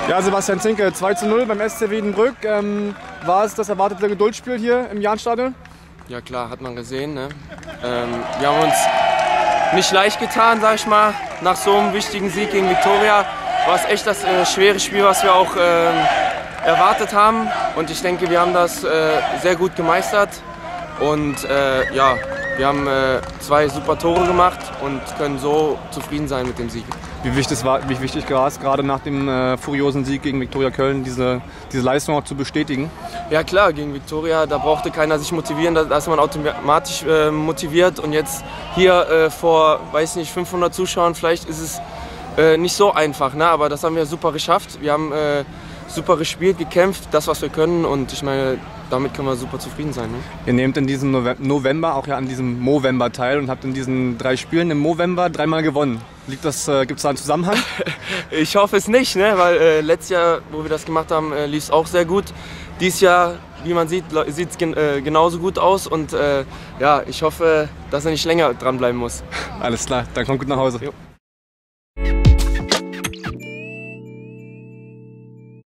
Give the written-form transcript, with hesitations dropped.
Ja, Sebastian Zinke, 2:0 beim SC Wiedenbrück. War es das erwartete Geduldsspiel hier im Jahnstadion? Ja klar, hat man gesehen. Ne? Wir haben uns nicht leicht getan, sag ich mal. Nach so einem wichtigen Sieg gegen Viktoria war es echt das schwere Spiel, was wir auch erwartet haben. Und ich denke, wir haben das sehr gut gemeistert. Und ja, wir haben 2 super Tore gemacht und können so zufrieden sein mit dem Sieg. Wie wichtig war es gerade nach dem furiosen Sieg gegen Viktoria Köln, diese Leistung auch zu bestätigen? Ja klar, gegen Viktoria, da brauchte keiner sich motivieren, da ist man automatisch motiviert. Und jetzt hier vor, weiß nicht, 500 Zuschauern, vielleicht ist es nicht so einfach, ne? Aber das haben wir super geschafft. Wir haben super gespielt, gekämpft, das was wir können, und ich meine, damit können wir super zufrieden sein. Ne? Ihr nehmt in diesem November auch ja an diesem Movember teil und habt in diesen 3 Spielen im Movember 3-mal gewonnen. Gibt es da einen Zusammenhang? Ich hoffe es nicht, ne? Weil letztes Jahr, wo wir das gemacht haben, lief es auch sehr gut. Dieses Jahr, wie man sieht, sieht es genauso gut aus, und ja, ich hoffe, dass er nicht länger dranbleiben muss. Alles klar, dann kommt gut nach Hause. Jo.